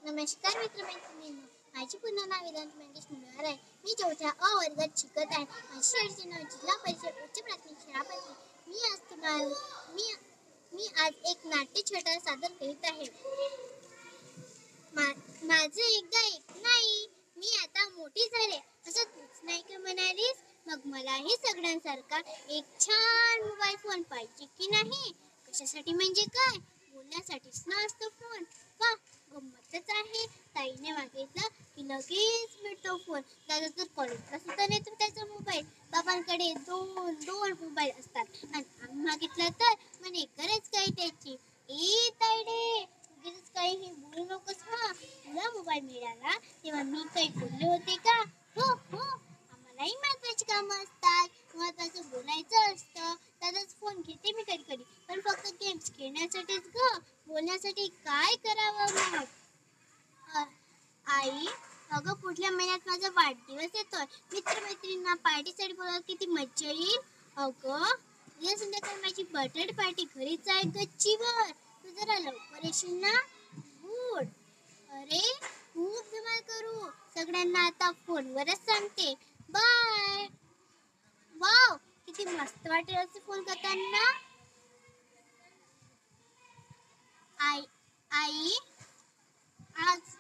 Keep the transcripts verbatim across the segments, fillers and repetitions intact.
नमस्कार मित्रमैत्रिणींनो, माझी पूर्ण नाव वेदांत मंगेश मुंडवार आहे. मी चौथ्या अ वर्गात शिकत आहे. माझी शाळेचे नाव जिल्हा परिषद उच्च प्राथमिक शाळा पत्ती. मी आज तुम्हाला मी मी आज एक नाट्यछटा सादर करीत आहे. मा, माझं एकदा एक नाही, मी आता मोठी झाले असं तूच नाही का म्हणालीस? मग मलाही सगळ्यांसारखा एक छान मोबाईल फोन पाहिजे की नाही? कशासाठी म्हणजे काय? बोलण्यासाठीच ना असतो फोन. वा, गंमतच आहे. ताईने मागितलं की लगेच मिळतो फोन. दादा तर कॉलेजला सुद्धा नेतो त्याचा मोबाईल. बाबांकडे दोन दोन मोबाईल असतात आणि आम्ही मागितलं तर म्हणे गरज काय त्याची. ए ताईडे, उगीच काही बोलू नकोस हा. तुला मोबाईल मिळाला तेव्हा मी काही बोलले होते का? हो हो, आम्हालाही महत्वाची कामं असतात, महत्वाचं बोलायचं असतं. दादाच फोन घेते मी कधी कधी, पण फक्त गेम्स खेळण्यासाठीच ग. बोलण्यासाठी काय करावं मग? आई, अगं पुढल्या महिन्यात माझा वाढदिवस येतोय. मित्रमैत्रिणींना पार्टीसाठी बोलावं, किती मज्जा येईल. अगं उद्या संध्याकाळी माझी बर्थडे पार्टी घरीच आहे गच्चीवर. तू जरा लवकर येशील ना? गुड. अरे खूप धमाल करू. सगळ्यांना आता फोनवरच सांगते. बाय. वाव, किती मस्त वाटेल असे फोन करताना. आई आई आज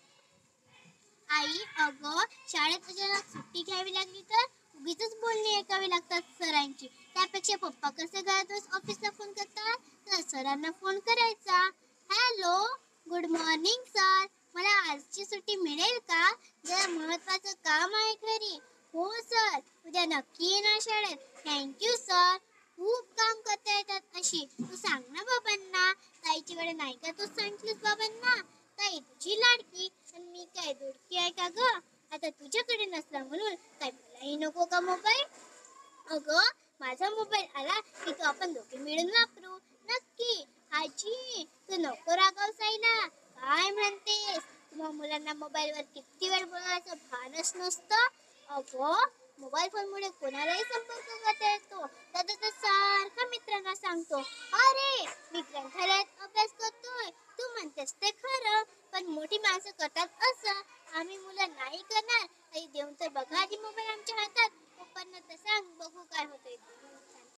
आई अगं शाळेत अचानक सुट्टी घ्यावी लागली तर उगीच बोलणी ऐकावी लागतात सरांची. त्यापेक्षा पप्पा कसे घरात ऑफिसला फोन करतात तर सरांना फोन करायचा. हॅलो, गुड मॉर्निंग सर, मला आजची सुट्टी मिळेल का? जरा महत्वाचं काम आहे घरी. हो सर, उद्या नक्की येणार शाळेत. Thank you sir. खूप काम करता येतात अशी. तू सांग ना बाबांना. ताईची वेळ नाही का तू सांगितलीस बाबांना? ताई तुझी लाडकी आणि मी काय दोडकी आहे का ग? आता तुझ्याकडे नसला म्हणून काय मलाही नको का मोबाईल? अगं माझा मोबाईल आला की तो आपण दोघे मिळून वापरू. नक्की. आजी तू नको रागाव साईला. काय म्हणतेस? तुम्हा मुलांना मोबाईलवर किती वेळ बोलायचं भानच नसतं. अगं मोबाईल फोनमुळे कोणालाही संपर्क करता येतो. दादा तर सारखा मित्रांना सांगतो, अरे मी ग्रंथालयात अभ्यास करतोय. तू म्हणतेस ते खरं, पण मोठी माणसं करतात असं. आम्ही मुलं नाही करणार. आई देऊन तर बघा आधी मोबाईल आमच्या हातात. पप्पांना तर सांग बघू काय होतंय.